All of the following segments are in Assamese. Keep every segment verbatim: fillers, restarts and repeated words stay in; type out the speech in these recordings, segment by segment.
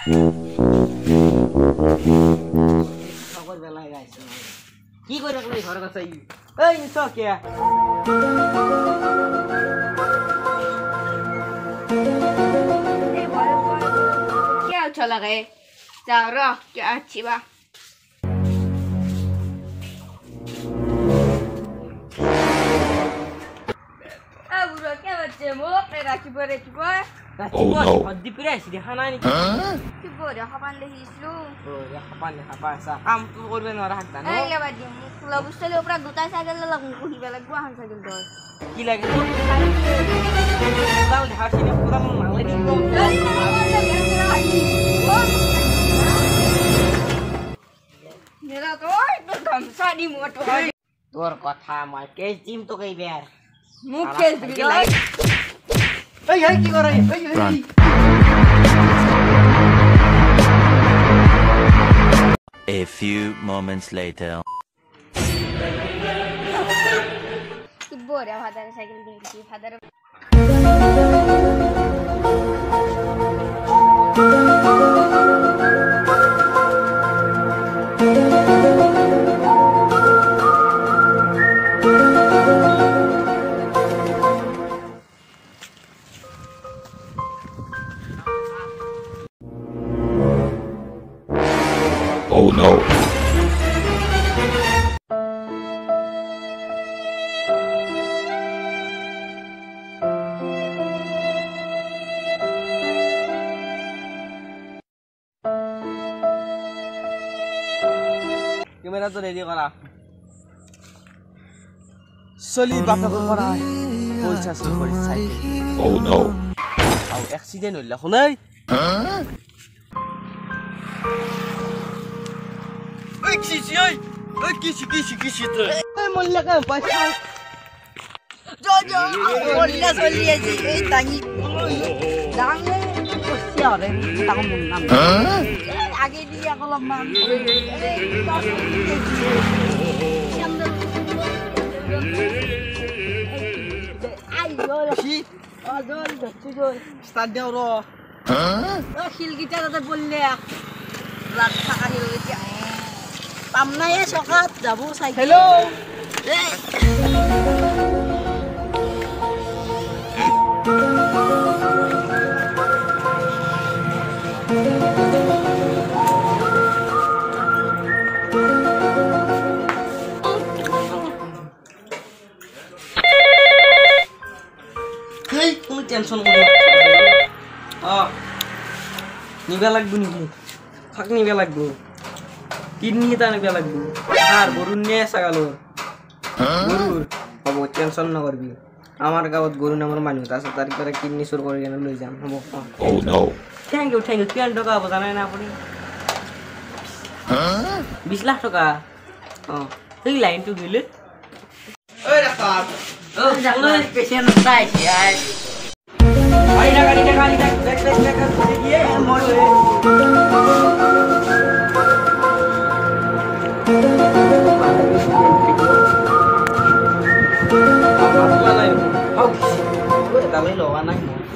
খবর বেলায় গাইছে কি করে রাখলি ঘর কাছে এই নিছো কে এই বড় বড় কে আছো লাগে যাও র কে আছি বা আ বুড়ো কে বাচ্চা মুখ রে রাখি পরে কি কয় Oh no. Hadi price di hana ni. কি বড় হাবান দেখিছলু Oh ya kapan ya kapan sa কাম তো করবে না রাখতা না এই লেবা দি ফুলা বুঝলে ওপরা দুটা সাইকেল লাগু কহিবা লাগবো আন সাইকেল দই কি লাগে তো দাও হাসি না পুরা মন মালে দি তো মেরা তো একটু গামছা দি মোটো তোর কথা আমার কেস জিম তো কইবে আর মুখ কেস দিবি লাগে এই এই কি করে এই এই A few moments later. কি বড় ফাদার সাইকেল দিয়েছি ফাদার Oh no. ক্যামেরা তো রেডি করা চলি বাপক করা পয়সা সব করে সাইকেল Oh no. আও অ্যাক্সিডেন্ট হইলা শুনাই এই কিছি এই এই কিছি কিছি কিছি তো এই মল্লা কা পয়সা যা যা মল্লা চলিয়েছি এই তাঙ্গি দাঙ্গে কইছি আরে তাকো মন নাম আগে দিয়া কলম মান আই জোর কি আজল যাচ্ছে জোর স্টার্ট দাও র ও শিল গিটারতে বললে রাত থাকা হিল গিটা পামনায়ে সকাত যাব সাইকেল হ্যালো এই কোনো টেনশন করো আ নিবা লাগবো নাকি খাক নিবা লাগবো কিডনি তা নিবা লাগবো আর গরু নিয়ে সাগালো গরু হব টেনশন না করবি আমার গাঁৱত গরু নামৰ মানুহ আছে তার পরে কিডনি চুৰ কৰি কেনে লৈ যাম হ'ব Oh no. Thank you thank you কিমান টকা হ'ব জানাই না আপুনি বিশ লাখ টকা অ এই লাইনটো দিলে ঐ ৰাখা ও জানো পেশেন্ট চাইছি আই আই না গাড়ি না গাড়ি দেখ দেখ দেখ দেখ করে গিয়ে মর রে apa lain au gue dalai lo anak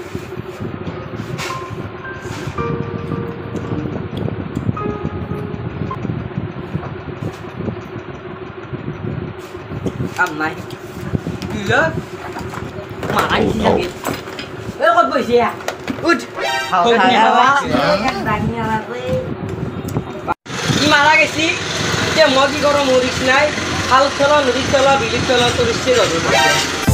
am này gila mãi gì vậy ê con bơi xe út hậu thầy á cái đánh nhà là cái কি মারা গেছি যে মগি গরম মরিস নাই হাল খেলা নদী খেলা বিলি খেলা তো রিসে যাবে